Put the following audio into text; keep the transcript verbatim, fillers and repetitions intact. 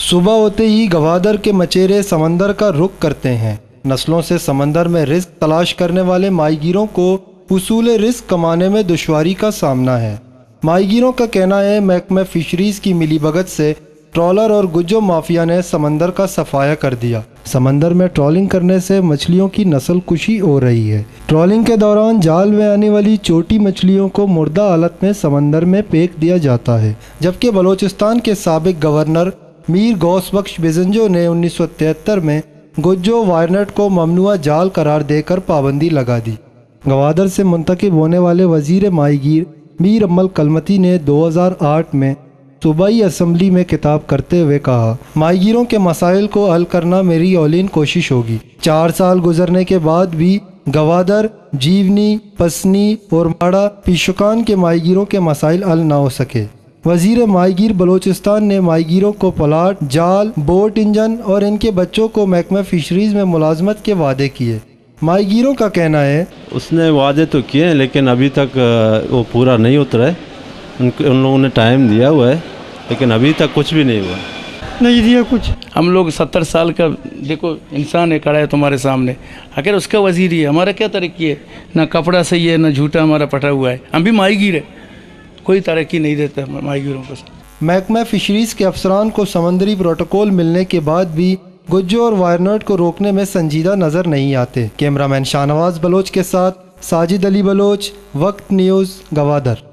صبح ہوتے ہی گوادر کے مچیرے سمندر کا رخ کرتے ہیں۔ نسلوں سے سمندر میں رزق تلاش کرنے والے ماہی گیروں کو حصول رزق کمانے میں دشواری کا سامنا ہے۔ ماہی گیروں کا کہنا ہے محکمہ فشریز کی ملی بھگت سے ٹرالر اور گجو مافیا نے سمندر کا صفایا کر دیا۔ سمندر میں ٹرالنگ کرنے سے مچھلیوں کی نسل کشی ہو رہی ہے۔ ٹرالنگ کے دوران جال میں آنے والی چھوٹی مچھلیوں کو مردہ حالت میں سمندر میں پھینک دیا جاتا ہے، جبکہ بلوچستان کے سابق گورنر میر غوث بخش بزنجو نے انیس سو تہتر میں گجو وائرنٹ کو ممنوعہ جال قرار دے کر پابندی لگا دی۔ گوادر سے منتخب ہونے والے وزیر ماہی گیر میر امل کلمتی نے دو ہزار آٹھ میں صوبائی اسمبلی میں خطاب کرتے ہوئے کہا، ماہی گیروں کے مسائل کو حل کرنا میری اولین کوشش ہوگی۔ چار سال گزرنے کے بعد بھی گوادر، جیونی، پسنی اور ماڑا پیشکان کے ماہی گیروں کے مسائل حل نہ ہو سکے۔ وزیر ماہی گیر بلوچستان نے ماہی گیروں کو پلاٹ، جال، بوٹ انجن اور ان کے بچوں کو محکمہ فشریز میں ملازمت کے وعدے کیے۔ ماہی گیروں کا کہنا ہے اس نے وعدے تو کیے ہیں لیکن ابھی تک وہ پورا نہیں اترا ہے۔ ان ان لوگوں نے ٹائم دیا ہوا ہے لیکن ابھی تک کچھ بھی نہیں ہوا، نہیں دیا کچھ۔ ہم لوگ ستر سال کا دیکھو انسان ہے کھڑا ہے تمہارے سامنے، اگر اس کا وزیر ہی ہے، ہمارا کیا ترقی ہے؟ نہ کپڑا صحیح ہے، نہ جھوٹا ہمارا پٹا ہوا ہے، ہم بھی ماہی گیر ہے، کوئی ترقی نہیں دیتا ماہی گیروں کو۔ محکمہ فشریز کے افسران کو سمندری پروٹوکول ملنے کے بعد بھی گجو اور وائرنٹ کو روکنے میں سنجیدہ نظر نہیں آتے۔ کیمرہ مین شاہ نواز بلوچ کے ساتھ ساجد علی بلوچ، وقت نیوز، گوادر۔